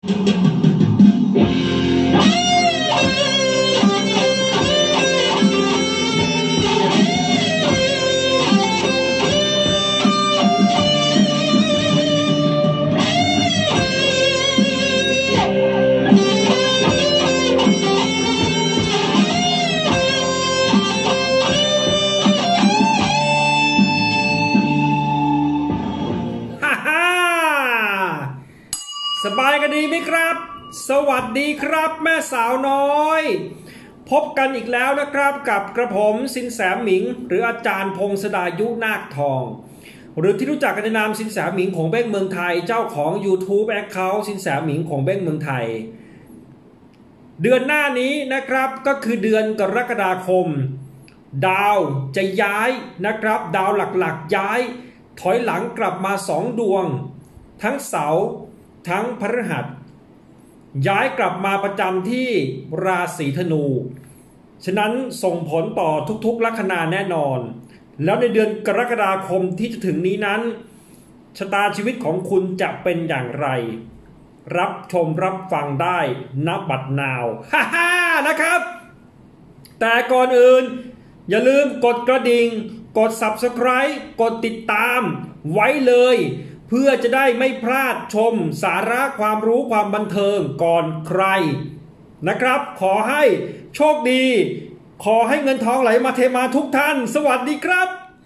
สบายกันดีไหมครับสวัสดีครับแม่สาวน้อยพบกันอีกแล้วนะครับกับกระผมสินแสหมิงหรืออาจารย์พงศดายุนาคทองหรือที่รู้จักกันในนามสินแสหมิงของเบ้งเมืองไทยเจ้าของ YouTube Account สินแสหมิงของเบ้งเมืองไทยเดือนหน้านี้นะครับก็คือเดือนกรกฎาคมดาวจะย้ายนะครับดาวหลักๆย้ายถอยหลังกลับมา2ดวงทั้งเสาร์ทั้งพฤหัสย้ายกลับมาประจำที่ราศีธนูฉะนั้นส่งผลต่อทุกๆลัคนาแน่นอนแล้วในเดือนกรกฎาคมที่จะถึงนี้นั้นชะตาชีวิตของคุณจะเป็นอย่างไรรับชมรับฟังได้ณบัดนาวฮ่านะครับแต่ก่อนอื่นอย่าลืมกดกระดิ่งกด Subscribe กดติดตามไว้เลยเพื่อจะได้ไม่พลาดชมสาระความรู้ความบันเทิงก่อนใครนะครับขอให้โชคดีขอให้เงินทองไหลมาเทมาทุกท่านสวัสดีครับ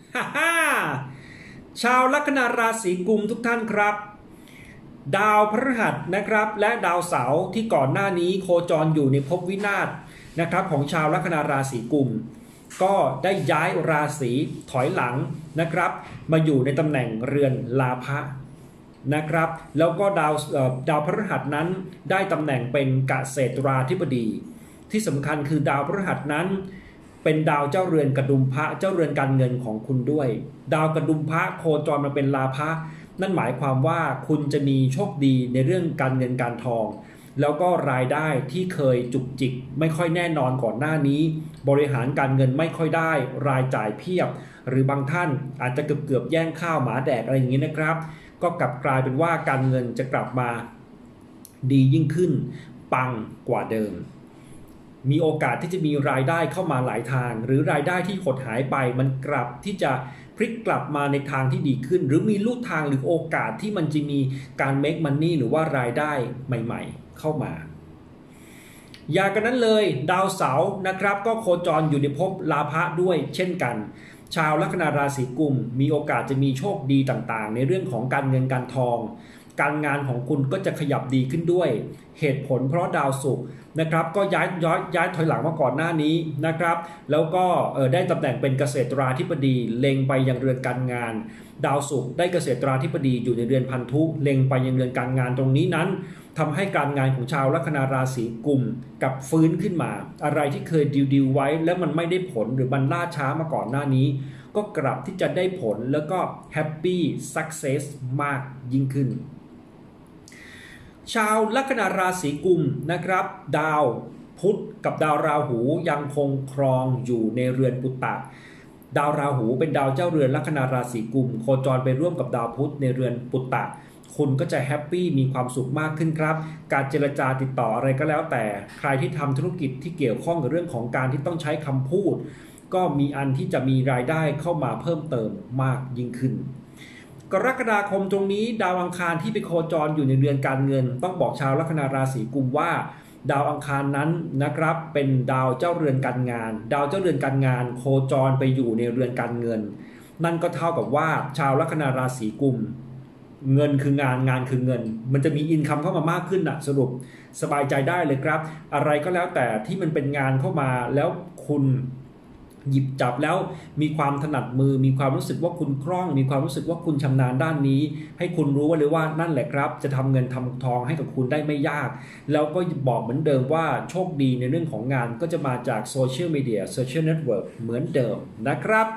ชาวลัคนาราศีกุมทุกท่านครับดาวพฤหัสนะครับและดาวเสาร์ที่ก่อนหน้านี้โคจรอยู่ในภพวินาศนะครับของชาวลัคนาราศีกุมก็ได้ย้ายราศีถอยหลังนะครับมาอยู่ในตำแหน่งเรือนลาภะนะครับแล้วก็ดาวพฤหัสนั้นได้ตำแหน่งเป็นเกษตราธิบดีที่สำคัญคือดาวพฤหัสนั้นเป็นดาวเจ้าเรือนกระดุมพระเจ้าเรือนการเงินของคุณด้วยดาวกระดุมพระโคจรมาเป็นลาภะนั่นหมายความว่าคุณจะมีโชคดีในเรื่องการเงินการทองแล้วก็รายได้ที่เคยจุกจิกไม่ค่อยแน่นอนก่อนหน้านี้บริหารการเงินไม่ค่อยได้รายจ่ายเพียบหรือบางท่านอาจจะเกือบแย่งข้าวหมาแดกอะไรอย่างนี้นะครับก็กลับกลายเป็นว่าการเงินจะกลับมาดียิ่งขึ้นปังกว่าเดิมมีโอกาสที่จะมีรายได้เข้ามาหลายทางหรือรายได้ที่หดหายไปมันกลับที่จะพลิกกลับมาในทางที่ดีขึ้นหรือมีลู่ทางหรือโอกาสที่มันจะมีการ make money หรือว่ารายได้ใหม่ๆเข้ามาอย่ากันนั้นเลยดาวเสาร์นะครับก็โคจรอยู่ในภพลาภะด้วยเช่นกันชาวลัคนาราศีกุมมีโอกาสจะมีโชคดีต่างๆในเรื่องของการเงินการทองการงานของคุณก็จะขยับดีขึ้นด้วยเหตุผลเพราะดาวศุกร์นะครับก็ย้ายถอยหลังมาก่อนหน้านี้นะครับแล้วก็ได้ตำแหน่งเป็นเกษตราธิบดีเล็งไปยังเรือนการงานดาวศุกร์ได้เกษตราธิบดีอยู่ในเรือนพันธุเล็งไปยังเรือนการงานตรงนี้นั้นทำให้การงานของชาวลัคนาราศีกุมกับฟื้นขึ้นมาอะไรที่เคยดิวไว้แล้วมันไม่ได้ผลหรือมันล่าช้ามาก่อนหน้านี้ก็กลับที่จะได้ผลแล้วก็แฮปปี้ซักเซสมากยิ่งขึ้นชาวลัคนาราศีกุมนะครับดาวพุธกับดาวราหูยังคงครองอยู่ในเรือนปุตตะดาวราหูเป็นดาวเจ้าเรือนลัคนาราศีกุมโคจรไปร่วมกับดาวพุธในเรือนปุตตะคุณก็จะแฮปปี้มีความสุขมากขึ้นครับการเจรจาติดต่ออะไรก็แล้วแต่ใครที่ทำธุรกิจที่เกี่ยวข้องกับเรื่องของการที่ต้องใช้คำพูดก็มีอันที่จะมีรายได้เข้ามาเพิ่มเติมมากยิ่งขึ้นกรกฎาคมตรงนี้ดาวอังคารที่ไปโคจรอยู่ในเรือนการเงินต้องบอกชาวลัคนาราศีกุมว่าดาวอังคารนั้นนะครับเป็นดาวเจ้าเรือนการงานดาวเจ้าเรือนการงานโคจรไปอยู่ในเรือนการเงินนั่นก็เท่ากับว่าชาวลัคนาราศีกุมเงินคืองานงานคือเงินมันจะมีอินคัมเข้ามามากขึ้นนะสรุปสบายใจได้เลยครับอะไรก็แล้วแต่ที่มันเป็นงานเข้ามาแล้วคุณหยิบจับแล้วมีความถนัดมือมีความรู้สึกว่าคุณคล่องมีความรู้สึกว่าคุณชำนาญด้านนี้ให้คุณรู้ไว้เลยว่านั่นแหละครับจะทำเงินทำทองให้กับคุณได้ไม่ยากแล้วก็บอกเหมือนเดิมว่าโชคดีในเรื่องของงานก็จะมาจากโซเชียลมีเดียโซเชียลเน็ตเวิร์กเหมือนเดิมนะครับ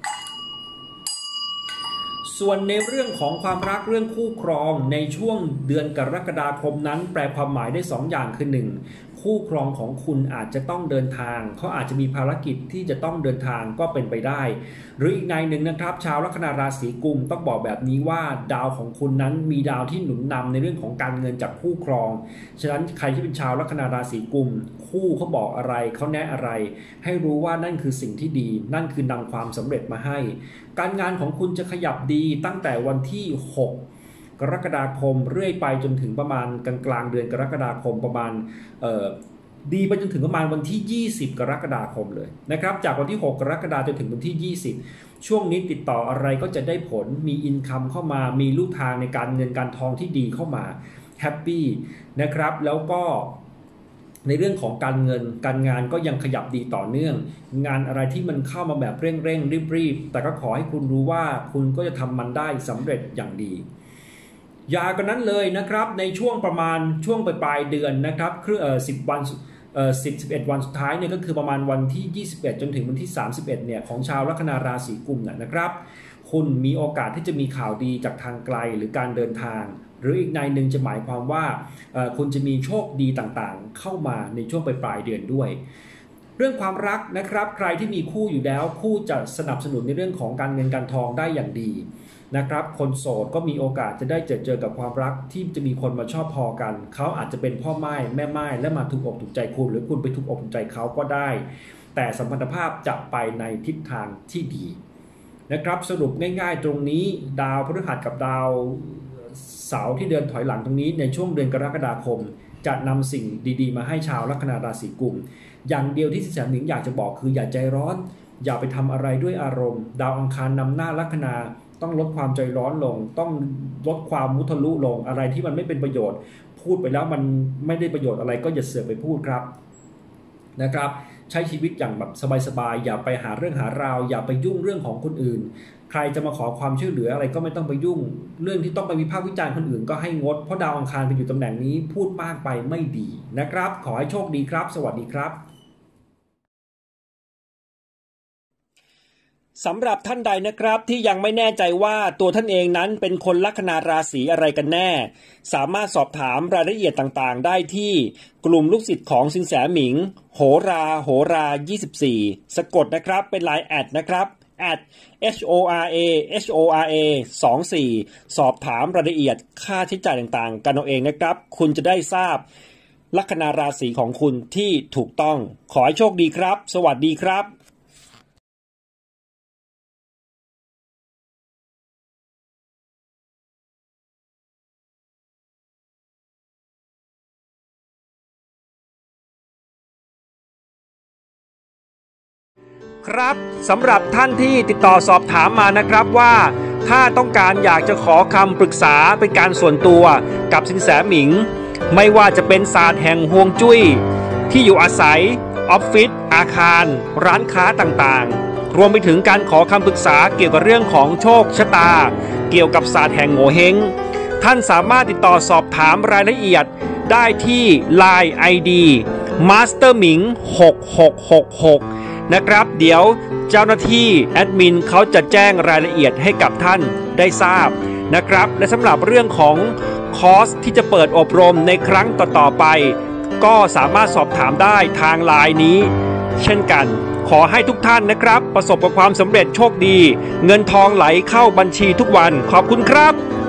ส่วนในเรื่องของความรักเรื่องคู่ครองในช่วงเดือนกรกฎาคมนั้นแปลความหมายได้2อย่างคือ1คคู่ครองของคุณอาจจะต้องเดินทางเขาอาจจะมีภารกิจที่จะต้องเดินทางก็เป็นไปได้หรืออีกในหนึ่งนะครับชาวลัคนาราศีกุมต้องบอกแบบนี้ว่าดาวของคุณนั้นมีดาวที่หนุนนำในเรื่องของการเงินจากคู่ครองฉะนั้นใครที่เป็นชาวลัคนาราศีกุมคู่เขาบอกอะไรเขาแนะอะไรให้รู้ว่านั่นคือสิ่งที่ดีนั่นคือนำความสำเร็จมาให้การงานของคุณจะขยับดีตั้งแต่วันที่6กรกฎาคมเรื่อยไปจนถึงประมาณกลางเดือนกรกฎาคมประมาณดีไปจนถึงประมาณวันที่20กรกฎาคมเลยนะครับจากวันที่6กรกฎาคมจนถึงวันที่20ช่วงนี้ติดต่ออะไรก็จะได้ผลมีอินคัมเข้ามามีลู่ทางในการเงินการทองที่ดีเข้ามาแฮปปี้นะครับแล้วก็ในเรื่องของการเงินการงานก็ยังขยับดีต่อเนื่องงานอะไรที่มันเข้ามาแบบเร่งรีบแต่ก็ขอให้คุณรู้ว่าคุณก็จะทำมันได้สำเร็จอย่างดีอย่ากันนั้นเลยนะครับในช่วงประมาณช่วงปลายเดือนนะครับคือ10 วัน11 วันสุดท้ายเนี่ยก็คือประมาณวันที่21จนถึงวันที่31เนี่ยของชาวลัคนาราศีกุมนะครับคุณมีโอกาสที่จะมีข่าวดีจากทางไกลหรือการเดินทางหรืออีกในหนึ่งจะหมายความว่าคุณจะมีโชคดีต่างๆเข้ามาในช่วงปลายเดือนด้วยเรื่องความรักนะครับใครที่มีคู่อยู่แล้วคู่จะสนับสนุนในเรื่องของการเงินการทองได้อย่างดีนะครับคนโสดก็มีโอกาสจะได้เจอกับความรักที่จะมีคนมาชอบพอกันเขาอาจจะเป็นพ่อไม้แม่ไม้และมาถูกอกถูกใจคุณหรือคุณไปถูกอกถูกใจเขาก็ได้แต่สัมพันธภาพจะไปในทิศทางที่ดีนะครับสรุปง่ายๆตรงนี้ดาวพฤหัสกับดาวเสาร์ที่เดินถอยหลังตรงนี้ในช่วงเดือนกรกฎาคมจะนำสิ่งดีๆมาให้ชาวลัคนาราศีกุมอย่างเดียวที่สินแสหนิงอยากจะบอกคืออย่าใจร้อนอย่าไปทำอะไรด้วยอารมณ์ดาวอังคารนำหน้าลัคนาต้องลดความใจร้อนลงต้องลดความมุทะลุลงอะไรที่มันไม่เป็นประโยชน์พูดไปแล้วมันไม่ได้ประโยชน์อะไรก็อย่าเสือกไปพูดครับนะครับใช้ชีวิตอย่างแบบสบายๆอย่าไปหาเรื่องหาราวอย่าไปยุ่งเรื่องของคนอื่นใครจะมาขอความช่วยเหลืออะไรก็ไม่ต้องไปยุ่งเรื่องที่ต้องไปวิพากษ์วิจารณ์คนอื่นก็ให้งดเพราะดาวอังคารไปอยู่ตำแหน่งนี้พูดมากไปไม่ดีนะครับขอให้โชคดีครับสวัสดีครับสำหรับท่านใดนะครับที่ยังไม่แน่ใจว่าตัวท่านเองนั้นเป็นคนลัคนาราศีอะไรกันแน่สามารถสอบถามรายละเอียดต่างๆได้ที่กลุ่มลูกศิษย์ของสินแสหมิงโหรา24สะกดนะครับเป็นไลน์แอดนะครับ@HORA 24สอบถามรายละเอียดค่าใช้จ่ายต่างๆกันเอาเองนะครับคุณจะได้ทราบลัคนาราศีของคุณที่ถูกต้องขอให้โชคดีครับสวัสดีครับครับสำหรับท่านที่ติดต่อสอบถามมานะครับว่าถ้าต้องการอยากจะขอคำปรึกษาเป็นการส่วนตัวกับสินแสหมิงไม่ว่าจะเป็นศาสตร์แห่งฮวงจุ้ยที่อยู่อาศัยออฟฟิศอาคารร้านค้าต่างๆรวมไปถึงการขอคำปรึกษาเกี่ยวกับเรื่องของโชคชะตาเกี่ยวกับศาสตร์แห่งโง่เฮงท่านสามารถติดต่อสอบถามรายละเอียดได้ที่ Line ID Master Ming 6666นะครับเดี๋ยวเจ้าหน้าที่แอดมินเขาจะแจ้งรายละเอียดให้กับท่านได้ทราบนะครับและสำหรับเรื่องของคอร์สที่จะเปิดอบรมในครั้งต่อๆไปก็สามารถสอบถามได้ทางไลน์นี้เช่นกันขอให้ทุกท่านนะครับประสบกับความสำเร็จโชคดีเงินทองไหลเข้าบัญชีทุกวันขอบคุณครับ